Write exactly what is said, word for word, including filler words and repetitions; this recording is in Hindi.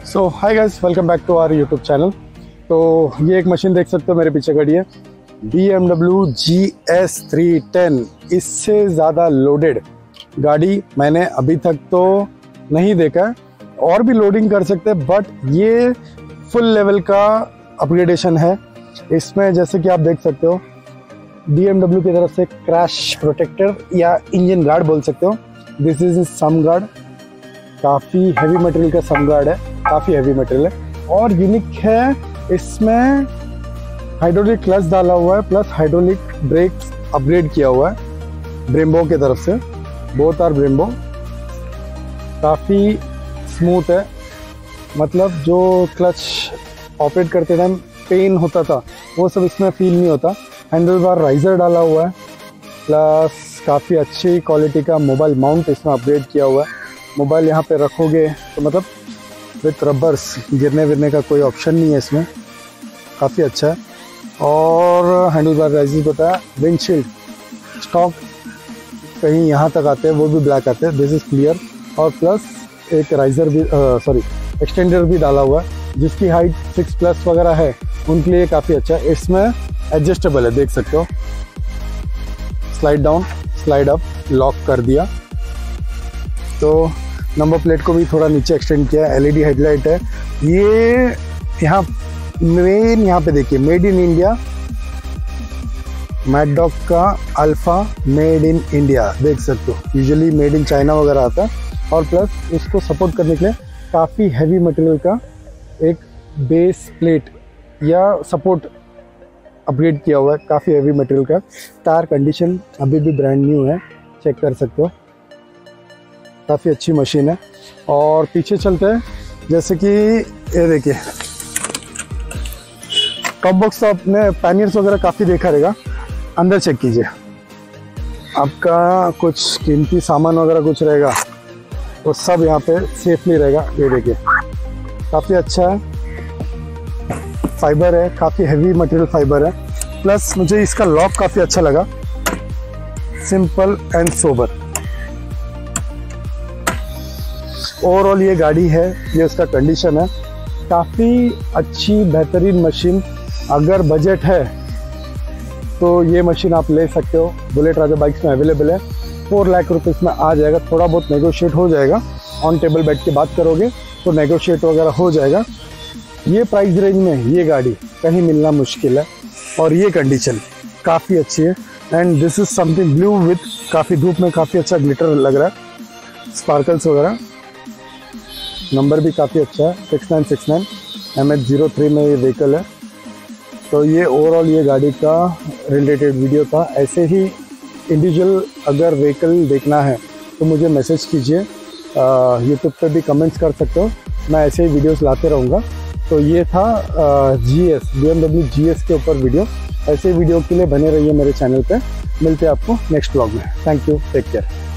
So hi guys, welcome back to our YouTube channel. तो ये एक मशीन देख सकते हो मेरे पीछे खड़ी है, B M W G S three ten. इससे ज़्यादा लोडेड गाड़ी मैंने अभी तक तो नहीं देखा है। और भी लोडिंग कर सकते हैं, बट ये फुल लेवल का अपग्रेडेशन है इसमें। जैसे कि आप देख सकते हो, बी एम डब्ल्यू की तरफ से क्रैश प्रोटेक्टर या इंजन गार्ड बोल सकते हो। दिस इज सम गार्ड, काफ़ी हैवी मटेरियल का सम गार्ड है, काफ़ी हैवी मटेरियल है। और यूनिक है, इसमें हाइड्रोलिक क्लच डाला हुआ है, प्लस हाइड्रोलिक ब्रेक्स अपग्रेड किया हुआ है ब्रेम्बो की तरफ से। Both are Brembo. काफ़ी स्मूथ है, मतलब जो क्लच ऑपरेट करते टाइम पेन होता था वो सब इसमें फील नहीं होता। हैंडल बार राइजर डाला हुआ है, प्लस काफ़ी अच्छी क्वालिटी का मोबाइल माउंट इसमें अपग्रेड किया हुआ है। मोबाइल यहाँ पे रखोगे तो मतलब विथ रबर्स, गिरने विरने का कोई ऑप्शन नहीं है इसमें, काफ़ी अच्छा है। और हैंडल बार राइजर बताया। विंडशील्ड स्टॉक कहीं यहाँ तक आते हैं, वो भी ब्लैक आते हैं, दिस इज़ क्लियर। और प्लस एक राइजर भी, सॉरी एक्सटेंडर भी डाला हुआ है, जिसकी हाइट सिक्स प्लस वगैरह है उनके लिए काफ़ी अच्छा है। इसमें एडजस्टेबल है, देख सकते हो, slide down slide up, lock कर दिया। तो नंबर प्लेट को भी थोड़ा नीचे एक्सटेंड किया। एल ई डी हेडलाइट है ये। यहाँ मेन यहाँ पे देखिए, made in India, Mad Dog का अल्फा मेड इन इंडिया, देख सकते हो। यूजुअली मेड इन चाइना वगैरह आता है। और प्लस इसको सपोर्ट करने के लिए काफ़ी हैवी मटेरियल का एक बेस प्लेट या सपोर्ट अपग्रेड किया हुआ है, काफ़ी हैवी मटेरियल का। टायर कंडीशन अभी भी ब्रांड न्यू है, चेक कर सकते हो, काफ़ी अच्छी मशीन है। और पीछे चलते हैं, जैसे कि ये देखिए, टॉप बॉक्स तो आपने पैनियर्स वगैरह काफ़ी देखा रहेगा। अंदर चेक कीजिए, आपका कुछ कीमती सामान वगैरह कुछ रहेगा वो सब यहाँ पे सेफली रहेगा। ये देखिए, काफ़ी अच्छा है, फाइबर है, काफ़ी हैवी मटेरियल फाइबर है। प्लस मुझे इसका लॉक काफ़ी अच्छा लगा, सिंपल एंड सोबर। ओवरऑल ये गाड़ी है, ये उसका कंडीशन है, काफ़ी अच्छी बेहतरीन मशीन। अगर बजट है तो ये मशीन आप ले सकते हो। बुलेट राजा बाइक्स में अवेलेबल है, फोर लाख रुपीस में आ जाएगा। थोड़ा बहुत नेगोशिएट हो जाएगा, ऑन टेबल बैठ के बात करोगे तो नेगोशिएट वगैरह हो जाएगा। ये प्राइस रेंज में ये गाड़ी कहीं मिलना मुश्किल है। और ये कंडीशन काफ़ी अच्छी है। And this is something blue with काफ़ी धूप में काफ़ी अच्छा ग्लिटर लग रहा है, स्पार्कल्स वगैरह। नंबर भी काफ़ी अच्छा है, six nine six nine M H zero three में ये व्हीकल है। तो ये ओवरऑल ये गाड़ी का रिलेटेड वीडियो था। ऐसे ही इंडिविजुअल अगर व्हीकल देखना है तो मुझे मैसेज कीजिए, यूट्यूब पे भी कमेंट्स कर सकते हो, मैं ऐसे ही वीडियोस लाते रहूँगा। तो ये था G S B M W G S के ऊपर वीडियो। ऐसे वीडियो के लिए बने रहिए मेरे चैनल पे। मिलते हैं आपको नेक्स्ट व्लॉग में। Thank you, take care.